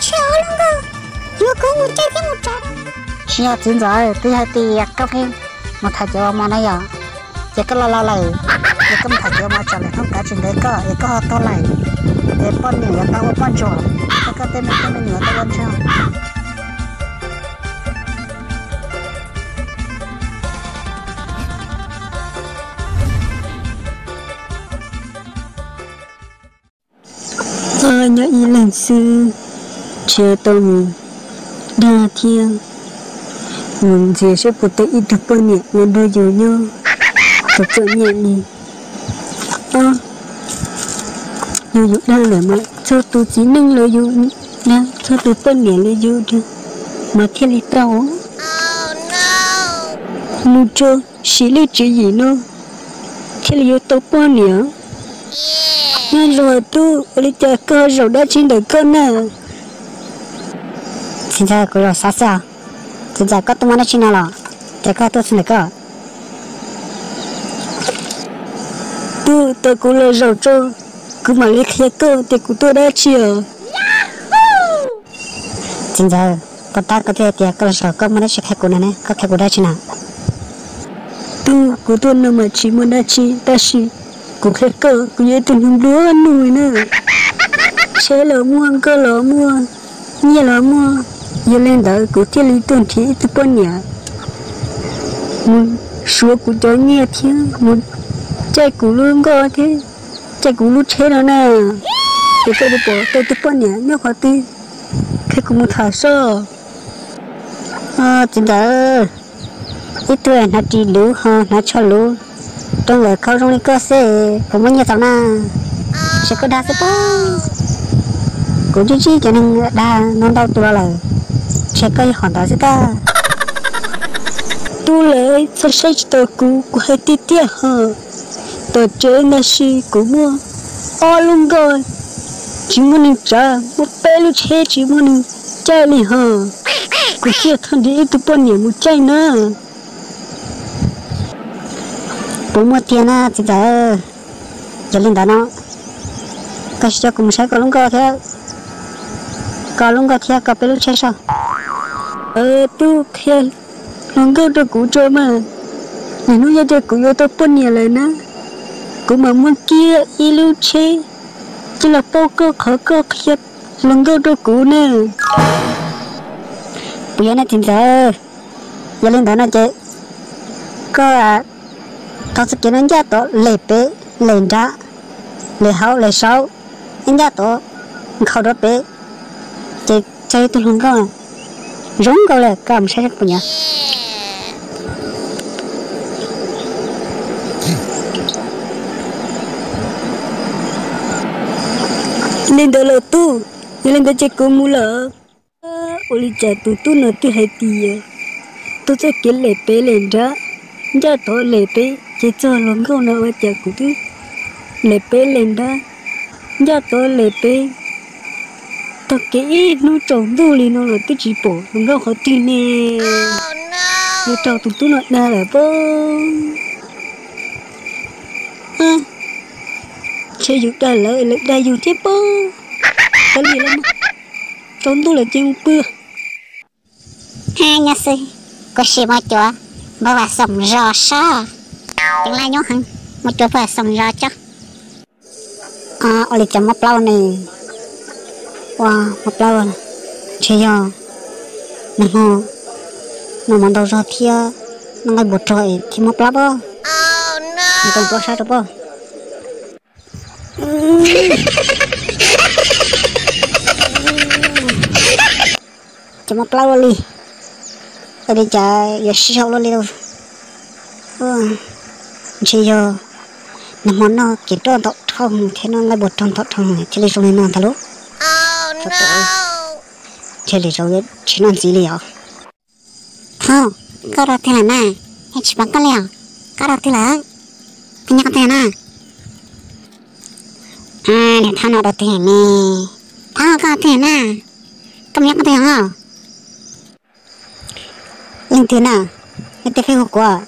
chéo luôn cơ vừa có một trái thêm một trái chỉ là chín giờ thì hai tỷ cà phê một thằng cho mà này à chỉ có la lại chỉ có một thằng cho mà trả lại không cả chuyện đấy có chỉ có to lại để bọn nhiều tao có bọn chó có tên mình nhiều tao bọn chó nhớ ý lần xưa chưa tông đa thiên muốn gì sẽ phụ tới ít được bao nhiêu nên đôi dù nhau thật sự nhẹ nhỉ dù dù đang là mà cho tôi chỉ nâng lời dù nè cho tôi phân nhẹ lời dù được mà thiên lý tao nu cho xí lý chỉ gì nó thiên lý tao bao nhiêu nên rồi tôi đi chơi cơ rồi đã chín được cơ nè xin chào cô rồi sao sao xin chào có tôi muốn nói chuyện nào rồi để có tôi xin được cơ tôi cũng lời rồi cho cứ mà lấy khía cơ thì của tôi đã chiều xin chào có ta có thể tiệc cơ sở có muốn nói chuyện hay cô này có thể cô đã chuyện nào tôi của tôi nằm mà chỉ muốn đã chi ta chỉ cũng khía cơ cũng như tình hình đứa ăn nuôi nữa xe lỡ mua cơ lỡ mua nhiều lỡ mua giờ lên đó của thiết lý tuần thì tôi bao nhiêu số của cháu nhiều thế một chạy của luôn coi thế chạy của lúc chết đó nè thì tôi đi bỏ tôi bao nhiêu nếu khó tin cái của một thằng sao chính là ít tuổi nó chỉ lú ha nó cho lú trong lời câu trong cơ sẽ cũng bao nhiêu thằng na sẽ có đa sẽ bao cũng chỉ cho nên đa non đau tuổi là sẽ có hoàn toàn sẽ ta tôi lấy sẽ xây tôi của hai tí tia hả tôi chơi là gì cũng mua luôn rồi chỉ muốn trả một bé lúc chết chỉ muốn chơi đi hả cũng chưa thằng đi tôi bao nhiêu một chơi nữa bố mua tiền á thì giờ giờ lên đó nó cái cho cũng sẽ có luôn cơ thế có luôn cơ thế có bé lúc chết sao tôi khen luôn cơ tôi cũng chơi mà này nó giờ cũng yêu tôi bao nhiêu lời nữa cũng mà muốn kia y lưu chết chỉ là bao cơ khó cơ khiết luôn cơ tôi cũng nè bây giờ này thì giờ lên đó nó chơi có tao sẽ kiến anh gia tổ lệ bế lệ ra lệ hậu lệ sâu anh gia tổ khâu đó bế chơi chơi tôi không có giống câu là cảm sẽ rất nhiều lên đó là tu lên đó chơi cô mua lợ ôi cha tu nó tu hay tiệt tu sẽ kiến lệ bế lệ ra gia tổ lệ bế chỉ cho lòng câu nào ở chợ của tôi lệ bế lên đó gia tổ lệ bế tất cả nó trồng đồ liền nó là tôi chỉ bỏ lòng câu khó tin nè nó trồng tụi tôi nó đa là bơ chơi dục đa lợi lợi đa dục thế bơ cái gì lắm trồng tôi là chơi bơ hai nhà sư có gì mà chó bà bà sống rõ sao tiếng lai nhóc hả một chỗ phải sống rõ chứ ở đây chấm mập lau này wow mập lau chơi giờ nó mòn đầu ra thia nó ngay bột trời thì mập lau bơ nó còn có sao đâu bơ chấm mập lau đi ở đây chả giờ sao luôn đi đâu chơi giờ nó món nó chỉ tròn thọ thông thế nó ngay bột tròn thọ thông chơi đi xong nó thà lúc chơi đi rồi chỉ nói gì liệu không có đâu thế là na hay chỉ bằng cái liệu có đâu thế là cái nhắc thế na để thằng nào đâu thế nè thằng có thế na cầm nhắc thế không linh thế nào cái tay phải hộp quả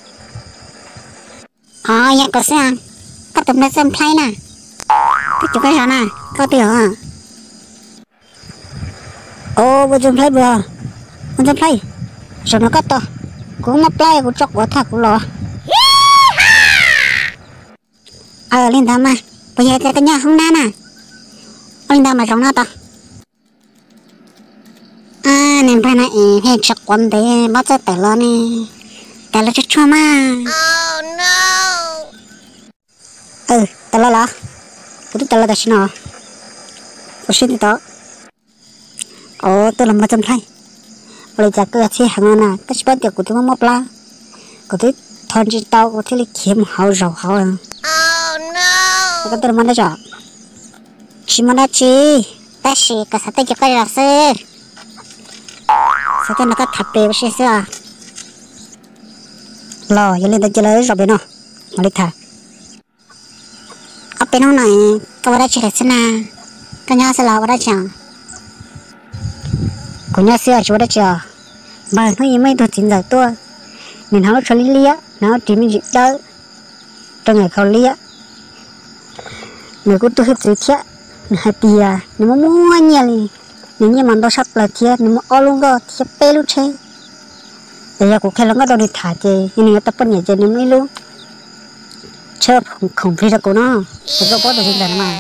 dạ có sao có tụi nó xem play nè cái chỗ cái sao nè có tiền à ô bây giờ play bây giờ play rồi nó cắt to cũng ngấp play cũng chọc quá thà cũng lo lên đó mà bây giờ cái nhà không nan à lên đó mà trong nó to nên phải này hay chọc quần để bắt cho tẻ lo nè tẻ lo cho mà oh no tẻ lo là cái tẻ lo đó xin nó có xin thì đó tôi làm mà chăm thay bây giờ cứ thấy hàng na cái gì bắt được của tôi mất la của tôi thon chỉ tao của tôi lấy kiếm hậu rau hậu à cái tôi làm đó cho chỉ mà chỉ ta chỉ cái sao tôi chỉ cái là sao tôi nó có thập bể bớt sao lo giờ lên tôi chỉ lấy rồi bên nó mà đi thà ở bên nó này cái đó chỉ là sao na cái nhà sẽ là cái đó chẳng của nhà xưa chỗ đó chờ mà nó mấy đồ chính giải tua mình nó cho lia nó chỉ mình dịch đỡ trong ngày khâu lia người cũng tôi hết rồi thiệt hai bia nếu mà mua nhiều thì nếu như mà nó sắp là thiệt nếu mà ở luôn đó thiệt bé luôn chứ bây giờ cũng khai nó đâu đi thả chơi nhưng người ta phân nhảy chơi nếu mấy luôn chớp không phải là của nó phải có đồ chính giải mà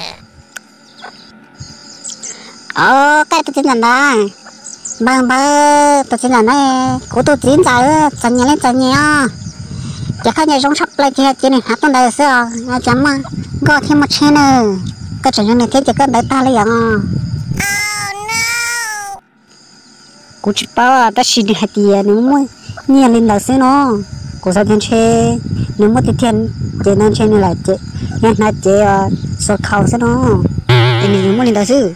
cái tôi chính giải đó bang tôi xin là này của tôi chín giờ chọn nhà lên chọn nhà chỉ khác nhà giống sắp lại chỉ này hát con đời xưa chấm mà có thêm một chén nữa cái chuyện này thế chỉ có đợi ta lấy cũng chỉ bảo ta xin hai tiền nếu muốn nhà lên đời xưa nó cũng sao tiền chơi nếu muốn tiền chơi nên chơi này là chơi nhà này chơi sổ khẩu xưa nó thì nếu muốn lên đời xưa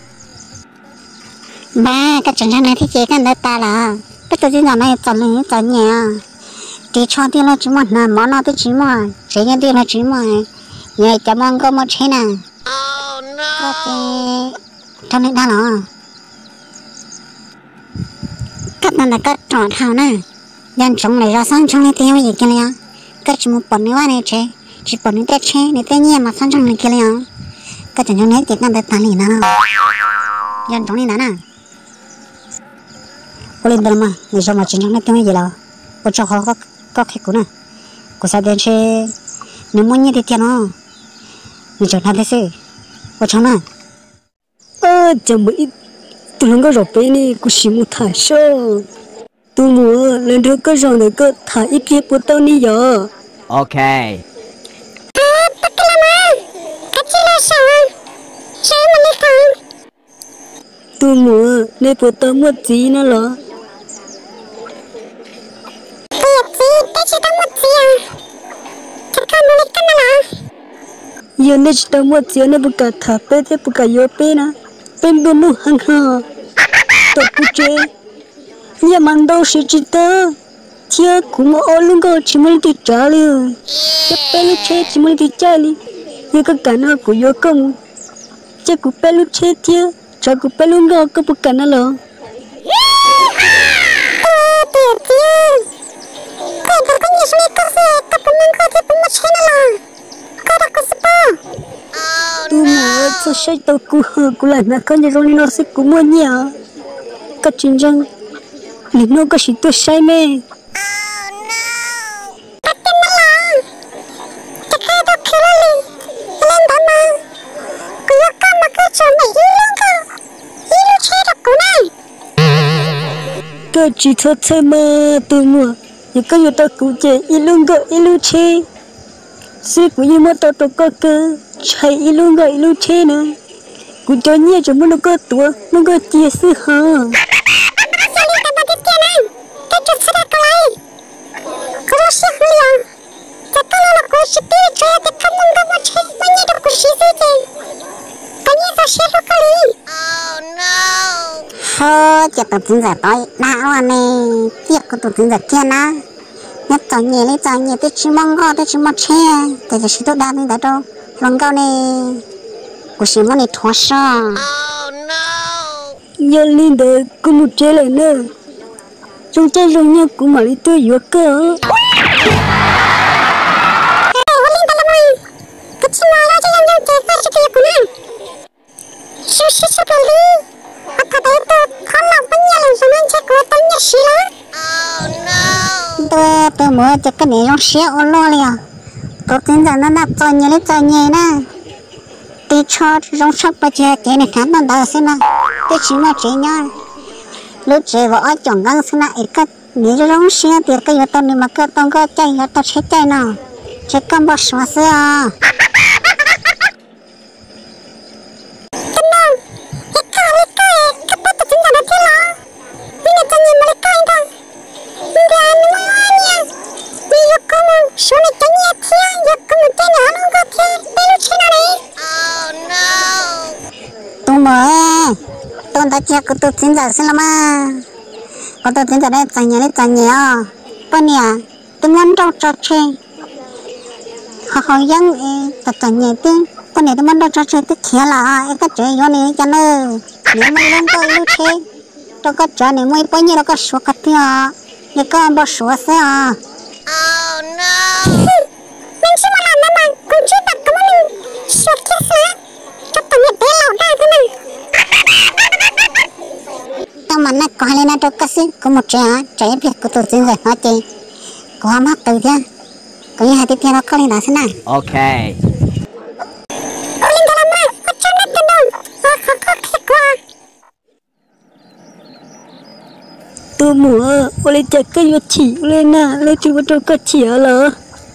ba cái chuyện này thì chỉ cần đợi ta là cái tôi tin rằng này chọn nhà thì cho tiền là chỉ một là món nào thì chỉ một chỉ nhận tiền là chỉ một nhà chăm ăn có một thế nào có thì trong này đó là các bạn là các trò thảo nè dân chúng này ra sang trong này tiêu gì kia này các chúng một bận nữa này chơi chỉ bận nữa chơi này tên nhà mà sang trong này kia này các chuyện này chỉ cần đợi ta liền nào dân chúng này đó nè lên đó mà người trong mà chính trong này tiếng gì là có cho họ có khách của nè có sao đến chơi nếu muốn như thế tiền nó người chọn thế gì có cho nè chẳng mấy tôi không có rổ bé này cũng chỉ một thả sơ tôi muốn lên được cái rổ này có thả ít tiền của tao đi giờ ok bắt cái làm cái gì là sao chơi mà đi không tôi muốn lên của tao một gì nữa là giờ này chỉ tao một chiếc này buka tháp pe thế buka yo pe na pen bên nu hăng hà tao cũng chơi nhà mang đâu sẽ chỉ tao chia cũng ở luôn có chỉ muốn đi trả liền cái pe lúc chơi chỉ muốn đi trả liền như cái cảnh nào của yo công chơi cũng pe lúc chơi chia trả cũng pe luôn có buka na lo tu mua cho sai tao cú lại mà con nhà rồi nó sẽ cú mua nhà cái chuyện rằng liền nó có sự tôi sai mê cái chỉ thật sai mà tu mua những cái người ta cú chơi ilung gọi ilu chơi sự của như mà tao có cơ chạy ilu gọi ilu chơi nữa cú cho nhẹ cho nó có tua nó có chia sẻ ha chỉ tụi tin giả tối nào này tiếc của tụi tin giả kia na nhất chọn nhẹ tới chỉ mong có tới chỉ một xe tới chỉ tôi đam đến đâu lòng cao này của sĩ mong này thoát sao giờ lên đời có một chế lại nữa trong trái rồng nhau của mà đi tôi vừa cơ Sushi sekali, apa itu? Kalau chỉ cái này nó xé ô lo liền tôi tin rằng nó nạp cho nhẹ nè đi cho trong sắp bây giờ cái này khám bằng đầu xem nào tôi chỉ mà chế nhau lúc chế vợ chọn găng xem nào cái nếu trong xé thì cái yếu tố này mà cái tông có chạy yếu tố chế chạy nào chế cầm bao số xe à tôi đã chia của tôi tin rằng xem mà có tôi tin rằng đây chẳng nhẹ à bên nhà tôi muốn đâu cho chơi họ dân chẳng nhẹ tiếng bên này tôi muốn đâu cho chơi tôi kia là cái chơi vô này cho nó nếu mà lên tôi lưu chơi tôi có chơi này mới bao nhiêu nó có số cái tiền để có bao số xe à oh no mình chỉ muốn làm nó mà cũng chỉ đặt cái mình số kia xe cho tôi nhận tiền lão đại thế này tao mà nó có lên nó có xin có một trẻ việc của tôi xin rồi nói chị có mắc từ thế có như hai tiếp theo nó có lên đó thế này ok lên đó làm mà có cho nó tiền đâu có qua tôi mua ô lên chặt cái vật chỉ lên nè lên chỉ vật cái chỉ ở lỡ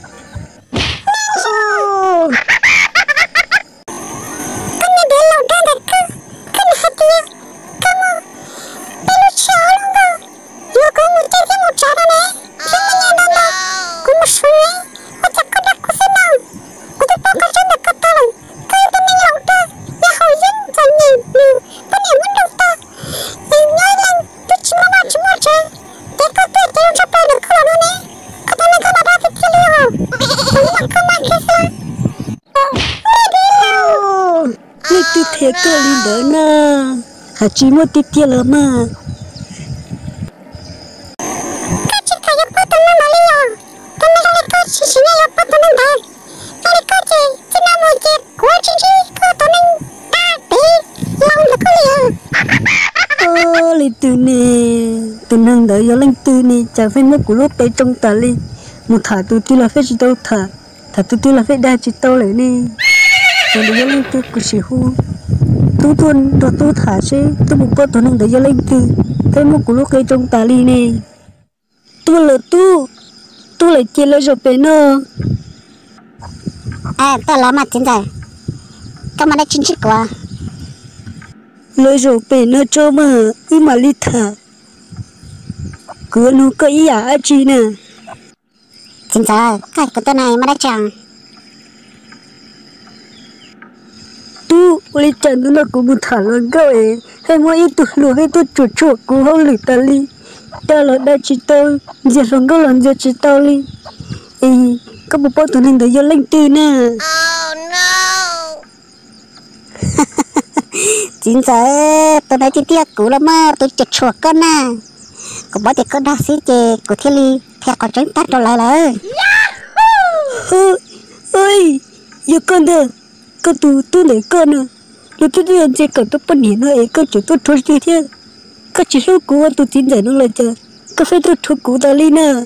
tôi thấy cái linh đó nè, hả chỉ một tí tiền là mà. Cái chị thấy có tao nó nói liền, tao nói là cái chị chỉ là có tao nó nói, tao là cái chị chỉ là một chị của chị có tao nó ta tí, lâu là có liền. Linh từ nè, từ năng đợi giờ linh từ nè, chẳng phải mất của lúc bé trong ta đi, một thả từ tí là phải chỉ đâu thả từ tí là phải đa chỉ tao lại nè. Rồi để lên tôi cứ xì hú tôi tuôn rồi tôi thả xe tôi một con tôi nâng để lên từ thấy một cú lúc cây trong tà ly này tôi là tôi lại chơi lại rồi bé nó tôi làm mà chính rồi cái mà đã chính trị quá lại rồi bé nó cho mà cứ mà đi thả cứ nó có ý à chi nè chính rồi cái của tôi này mà đã chẳng tu oli chẳng nó cũng một thằng lần câu ấy hay mỗi ít tu lùi hay tu chuột cũng không lì ta li ta là đã chỉ tôi giờ lần câu lần giờ chỉ tôi li có một bao tuần hình để giờ lên từ nè oh no chính rồi tôi nói chi tiết cũ lắm mà tôi chật chuột con nè có bao thì con đã xí chè của thiên ly theo con tránh tắt rồi lại rồi ơi giờ con đây con tôi lấy con nữa rồi tôi đi ăn chơi cả tôi bận hiện rồi con chỉ tôi thôi chứ thế con chỉ số cũ tôi tin rằng nó là chờ con phải tôi thôi cũ ta đi nè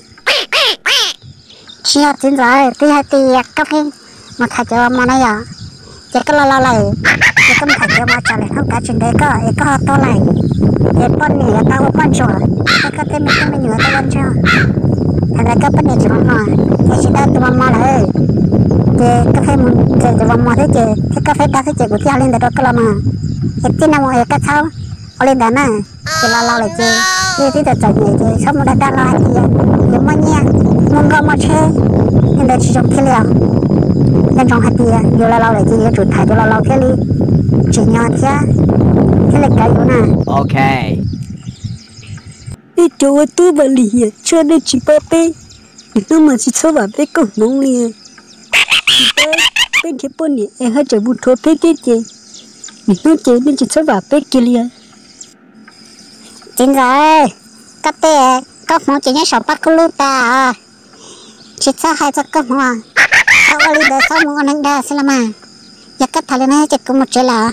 chưa chính rồi tôi hay thì cà phê mà thà cho mà này à chỉ có lo lại chỉ có thà cho mà trả lại không cả chuyện đấy có to lại để con này tao quan trọng có thêm mình nhớ tao quan trọng thành ra các vấn đề chỉ mà thì chỉ đã tụi mà lại thì cà phê mình thì tụi mà thế chứ cái cà phê ta thế chứ của tiêu lên đó có làm mà cái tin nào mà cái sao lên đó nè thì lo lại chứ như thế là chạy nhảy chứ xong rồi đã lo thì nhưng mà nha mong có mà chơi nên là chỉ trong cái liệu nên trong hạt tiền vô lo lại chứ vô chuột thải vô lo cái đi chỉ nhỏ thế là cái đó nè ok đi chỗ tôi bảo lì cho nên chỉ bảo bé nó mà chỉ cho bảo bé cũng nông liền bên kia bên này em hay chơi bút thua bé cái gì nó chơi nên chỉ cho bảo bé kia liền chính rồi các bé các món chỉ nhớ sắm bát lúa ta chỉ cho hai cho các món sau đi để sau món anh đã xem mà giờ các thằng này chỉ có một chế là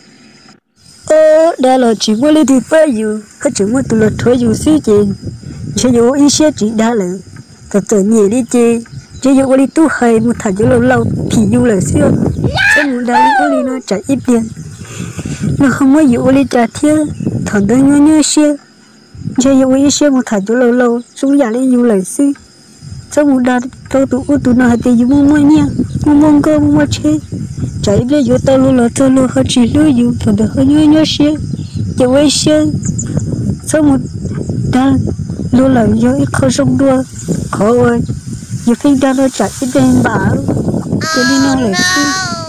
đây là chỉ muốn đi phải dù có chỉ muốn tụi là thôi dù xí chị chỉ dù ý sẽ chỉ đã là tao tự nhẹ đi chơi chơi vô đi tu hay một thằng vô lâu lâu thì vô là xưa cho một đám vô đi nó trả ít tiền nó không có vô đi trả thiệt thằng đó nhớ xưa chơi vô đi xưa một thằng vô lâu lâu xuống nhà đi vô là xưa cho một đám tụi nó hay tiền vô mua nha mua cơ mua chơi trả ít vô tao luôn hơi chỉ lưỡi vô thằng đó hơi nhớ xưa chơi với xưa cho một đám luôn là do ít khó sống đua khó ơi nhiều khi ra nó chạy ít đêm bảo cho đi nó lại xí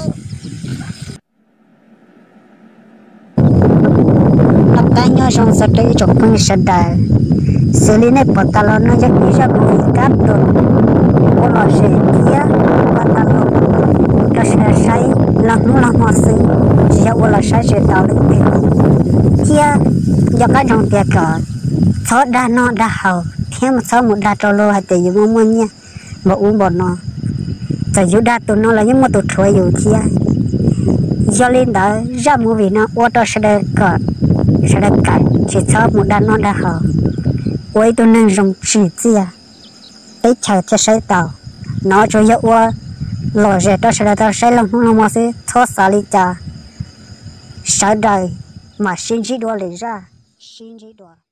tập ta nhớ trong sự đấy trong công sự đại xử lý này bỏ ta lo nó chắc đi ra bụi cát rồi bỏ lo sẽ kia và ta lo cho sẽ say lòng nó lòng hoa xí chỉ có là say sẽ tạo được tiền kia do cái trong tiệc rồi số đa nó đa hậu thêm số một đa trâu lô hay tiền dùng mua nha mà uống bột nó tại dù đa tụi nó là những một tụi thuê dù chia do lên đó ra mua vì nó ô tô sẽ được cạn chỉ số một đa nó đa hậu quay tụi nên dùng chỉ chia ấy chờ cho xây tàu nó cho dấu ô lò rẻ đó sẽ được xây lòng nó mà sẽ thoát xa đi cha sợ đời mà xin chỉ đua lấy ra xin chỉ đua